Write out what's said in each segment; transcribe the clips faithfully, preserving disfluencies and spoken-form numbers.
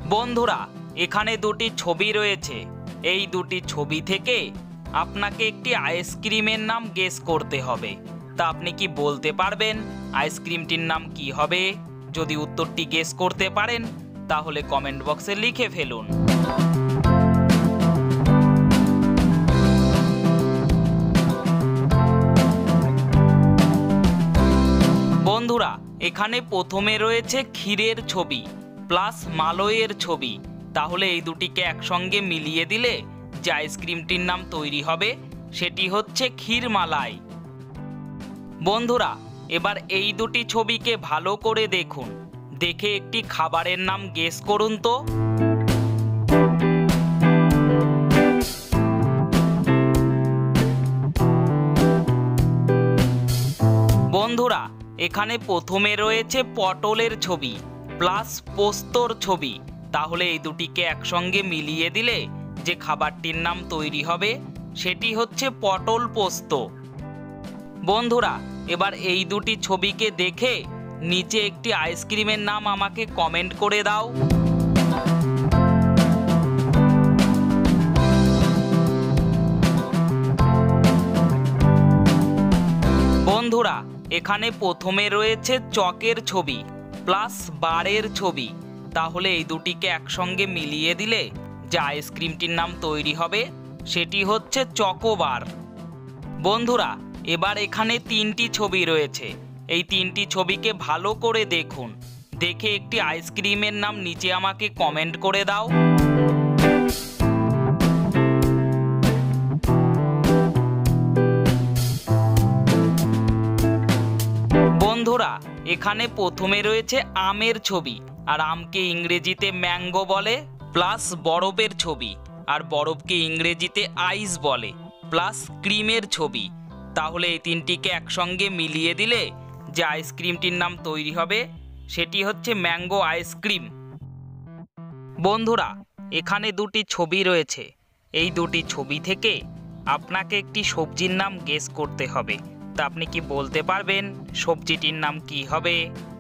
বন্ধুরা এখানে দুটি ছবি রয়েছে। এই দুটি ছবি থেকে আপনাকে একটি আইসক্রিমের নাম গেস করতে হবে। তা আপনি কি বলতে পারবেন আইসক্রিমটির নাম কি হবে? যদি উত্তরটি গেস করতে পারেন তাহলে কমেন্ট বক্সে লিখে ফেলুন। বন্ধুরা এখানে প্রথমে রয়েছে ক্ষীরের ছবি প্লাস মালয়ের ছবি। তাহলে এই দুটিকে একসঙ্গে মিলিয়ে দিলে যে আইসক্রিমটির নাম তৈরি হবে সেটি হচ্ছে ক্ষীরমালাই। বন্ধুরা এবার এই দুটি ছবিকে ভালো করে দেখুন, দেখে একটি খাবারের নাম গেস করুন তো। বন্ধুরা এখানে প্রথমে রয়েছে পটলের ছবি প্লাস পোস্তর ছবি। তাহলে এই দুটিকে একসঙ্গে মিলিয়ে দিলে যে খাবারটির নাম তৈরি হবে সেটি হচ্ছে পটল পোস্ত। বন্ধুরা এবার এই দুটি ছবিকে দেখে নিচে একটি আইসক্রিমের নাম আমাকে কমেন্ট করে দাও। বন্ধুরা এখানে প্রথমে রয়েছে চকের ছবি প্লাস বারের ছবি। তাহলে এই দুটিকে একসঙ্গে মিলিয়ে দিলে যে আইসক্রিমটির নাম তৈরি হবে সেটি হচ্ছে চকোবার। বন্ধুরা এবার এখানে তিনটি ছবি রয়েছে। এই তিনটি ছবিকে ভালো করে দেখুন, দেখে একটি আইসক্রিমের নাম নিচে আমাকে কমেন্ট করে দাও। বন্ধুরা এখানে প্রথমে রয়েছে আমের ছবি, আর আমকে ইংরেজিতে ম্যাঙ্গো বলে, প্লাস বরফের ছবি, আর বরফকে ইংরেজিতে আইস বলে, প্লাস ক্রিমের ছবি। তাহলে এই তিনটিকে একসঙ্গে মিলিয়ে দিলে যে আইসক্রিমটির নাম তৈরি হবে সেটি হচ্ছে ম্যাঙ্গো আইসক্রিম। বন্ধুরা এখানে দুটি ছবি রয়েছে। এই দুটি ছবি থেকে আপনাকে একটি সবজির নাম গেস করতে হবে। তা আপনি কি বলতে পারবেন সবজিটির নাম কি হবে?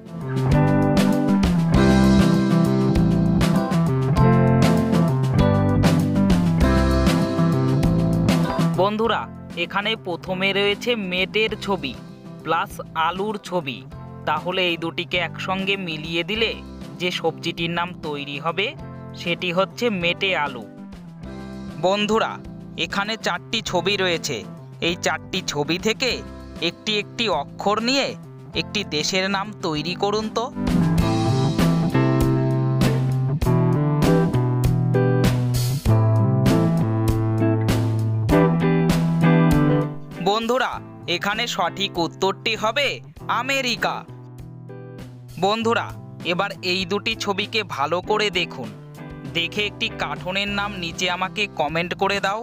বন্ধুরা এখানে প্রথমে রয়েছে মেটের ছবি প্লাস আলুর ছবি। তাহলে এই দুটিকে একসঙ্গে মিলিয়ে দিলে যে সবজিটির নাম তৈরি হবে সেটি হচ্ছে মেটে আলু। বন্ধুরা এখানে চারটি ছবি রয়েছে। এই চারটি ছবি থেকে একটি একটি অক্ষর নিয়ে একটি দেশের নাম তৈরি করুন তো। বন্ধুরা এখানে সঠিক উত্তরটি হবে আমেরিকা। বন্ধুরা এবার এই দুটি ছবিকে ভালো করে দেখুন, দেখে একটি কার্টুনের নাম নিচে আমাকে কমেন্ট করে দাও।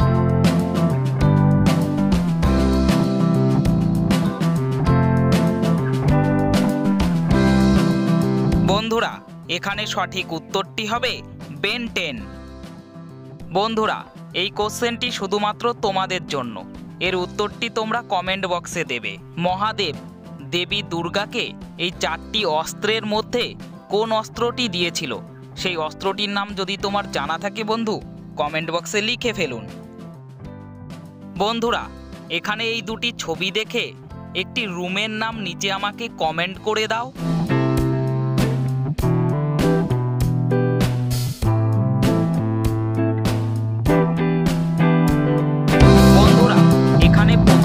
বন্ধুরা এখানে সঠিক উত্তরটি হবে বেন টেন। বন্ধুরা এই কোশ্চেনটি শুধুমাত্র তোমাদের জন্য। এর উত্তরটি তোমরা কমেন্ট বক্সে দেবে। মহাদেব দেবী দুর্গাকে এই চারটি অস্ত্রের মধ্যে কোন অস্ত্রটি দিয়েছিল সেই অস্ত্রটির নাম যদি তোমার জানা থাকে বন্ধু কমেন্ট বক্সে লিখে ফেলুন। বন্ধুরা এখানে এই দুটি ছবি দেখে একটি রুমের নাম নিচে আমাকে কমেন্ট করে দাও। বন্ধুরা এখানে